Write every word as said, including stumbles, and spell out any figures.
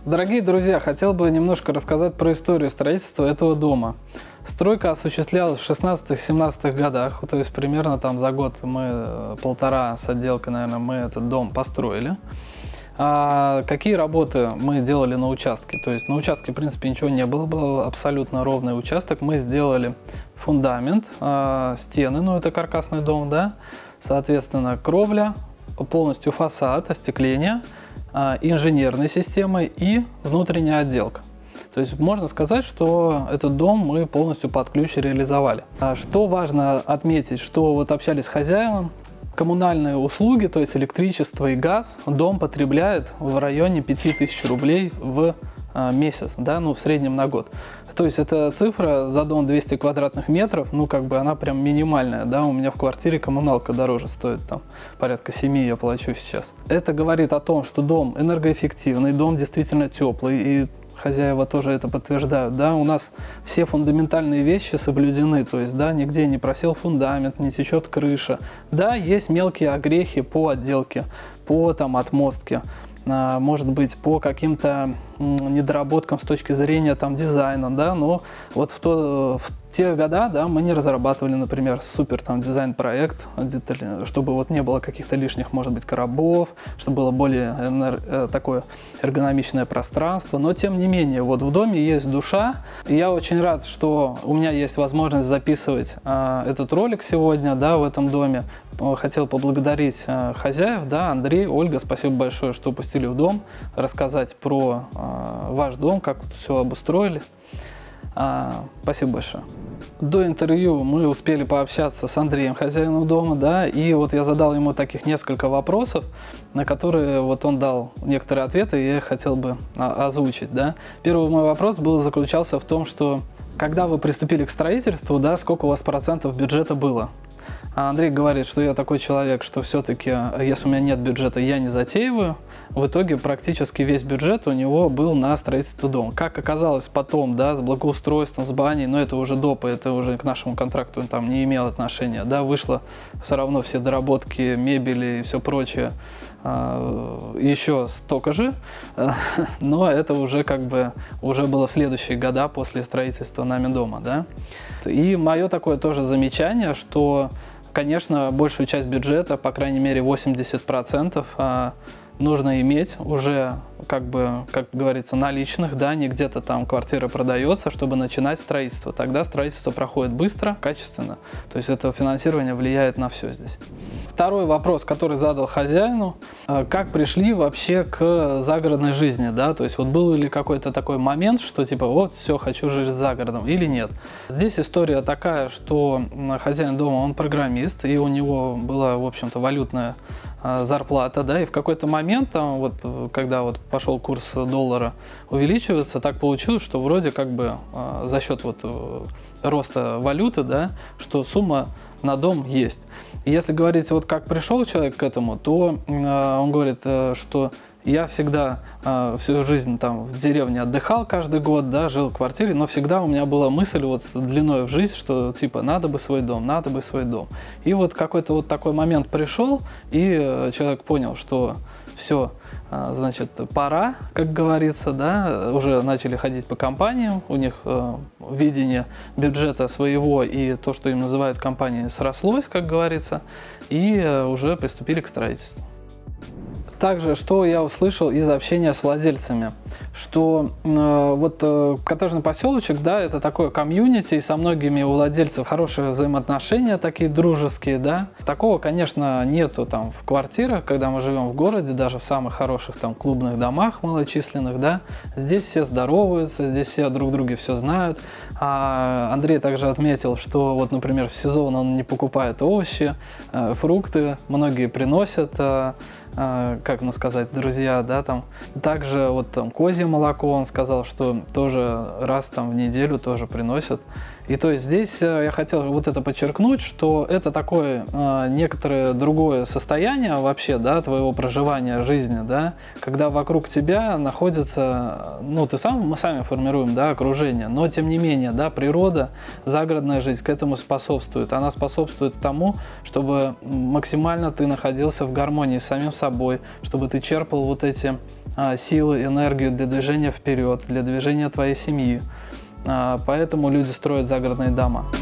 Дорогие друзья, хотел бы немножко рассказать про историю строительства этого дома. Стройка осуществлялась в шестнадцатых-семнадцатых годах, то есть примерно там за год мы, полтора с отделкой, наверное, мы этот дом построили. А какие работы мы делали на участке? То есть на участке, в принципе, ничего не было, был абсолютно ровный участок. Мы сделали фундамент, э, стены, ну это каркасный дом, да, соответственно, кровля, полностью фасад, остекление, э, инженерные системы и внутренняя отделка. То есть можно сказать, что этот дом мы полностью под ключ реализовали. А что важно отметить, что вот общались с хозяином, коммунальные услуги, то есть электричество и газ, дом потребляет в районе пяти тысяч рублей в а, месяц, да, ну в среднем на год. То есть эта цифра за дом двести квадратных метров, ну как бы она прям минимальная, да, у меня в квартире коммуналка дороже стоит, там порядка семи я плачу сейчас. Это говорит о том, что дом энергоэффективный, дом действительно теплый, и хозяева тоже это подтверждают, да, у нас все фундаментальные вещи соблюдены, то есть, да, нигде не просел фундамент, не течет крыша, да, есть мелкие огрехи по отделке, по там отмостке, а, может быть, по каким-то недоработкам с точки зрения там дизайна, да, но вот в, то, в те года, да, мы не разрабатывали, например, супер там дизайн-проект, чтобы вот не было каких-то лишних, может быть, коробов, чтобы было более энер... такое эргономичное пространство, но тем не менее, вот в доме есть душа, и я очень рад, что у меня есть возможность записывать а, этот ролик сегодня, да, в этом доме. Хотел поблагодарить а, хозяев, да, Андрей, Ольга, спасибо большое, что пустили в дом, рассказать про а, ваш дом, как вот все обустроили. А, спасибо большое. До интервью мы успели пообщаться с Андреем, хозяином дома, да, и вот я задал ему таких несколько вопросов, на которые вот он дал некоторые ответы, и я хотел бы озвучить, да. Первый мой вопрос был, заключался в том, что когда вы приступили к строительству, да, сколько у вас процентов бюджета было? А Андрей говорит, что я такой человек, что все-таки, если у меня нет бюджета, я не затеиваю. В итоге практически весь бюджет у него был на строительство дома. Как оказалось потом, да, с благоустройством, с баней, но это уже доп, это уже к нашему контракту там не имело отношения, да, вышло все равно все доработки, мебели и все прочее еще столько же, но это уже как бы уже было в следующие года после строительства нами дома, да. И мое такое тоже замечание, что, конечно, большую часть бюджета, по крайней мере восемьдесят процентов, нужно иметь уже, как бы, как говорится, наличных, да, не где-то там квартира продается, чтобы начинать строительство. Тогда строительство проходит быстро, качественно. То есть это финансирование влияет на все здесь. Второй вопрос, который задал хозяину, как пришли вообще к загородной жизни, да, то есть вот был ли какой-то такой момент, что типа вот все, хочу жить за городом или нет. Здесь история такая, что хозяин дома, он программист, и у него была, в общем-то, валютная зарплата, да, и в какой-то момент, там, вот, когда вот пошел курс доллара увеличиваться, так получилось, что вроде как бы за счет вот роста валюты, да, что сумма на дом есть. И если говорить, вот как пришел человек к этому, то э, он говорит, э, что я всегда э, всю жизнь там в деревне отдыхал каждый год, да, жил в квартире, но всегда у меня была мысль вот длиной в жизнь, что типа надо бы свой дом, надо бы свой дом. И вот какой-то вот такой момент пришел, и э, человек понял, что все, э, значит, пора, как говорится, да, уже начали ходить по компаниям, у них э, видение бюджета своего и то, что им называют компанией, срослось, как говорится, и э, уже приступили к строительству. Также, что я услышал из общения с владельцами, что э, вот э, коттеджный поселочек, да, это такое комьюнити, и со многими у владельцев хорошие взаимоотношения, такие дружеские, да. Такого, конечно, нету там в квартирах, когда мы живем в городе, даже в самых хороших там клубных домах малочисленных, да. Здесь все здороваются, здесь все друг друга все знают. А Андрей также отметил, что вот, например, в сезон он не покупает овощи, э, фрукты, многие приносят, э, как ему сказать, друзья, да, там. Также вот там козье молоко, он сказал, что тоже раз там в неделю тоже приносят. И то есть здесь я хотел вот это подчеркнуть, что это такое э, некоторое другое состояние вообще, да, твоего проживания жизни, да, когда вокруг тебя находится, ну, ты сам, мы сами формируем, да, окружение, но тем не менее, да, природа, загородная жизнь к этому способствует. Она способствует тому, чтобы максимально ты находился в гармонии с самим собой, чтобы ты черпал вот эти а, силы, энергию для движения вперед, для движения твоей семьи. А, поэтому люди строят загородные дома.